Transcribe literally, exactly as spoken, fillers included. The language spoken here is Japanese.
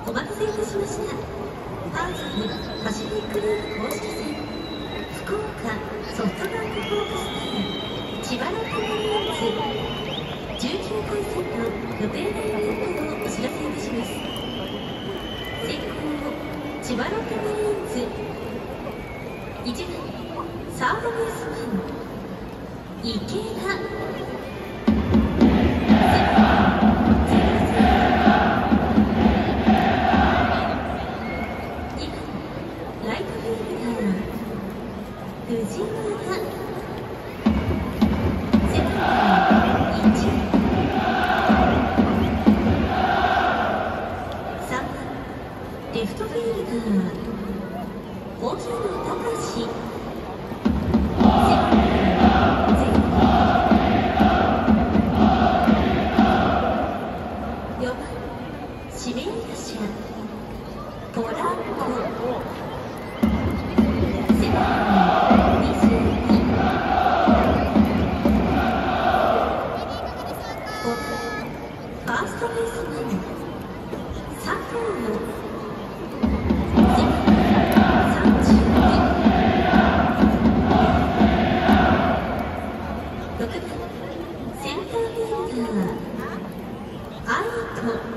お待たせいたしました。パーズルパシフィックリーグ公式戦、福岡ソフトバンクホークス対千葉ロッテマリーンズじゅうきゅうかい戦の予定内容などをお知らせいたします。先攻千葉ロッテマリーンズ、いちばんサードベースマン池田。藤原、セカンドいち、さんばんレフトフィールダー荻野貴司、セカンドゼロ、よんばん指名打者ポランコ、セカンドファーストベースマン佐藤、セカンドさんじゅうに、ろくばんセンターフィールダー愛斗。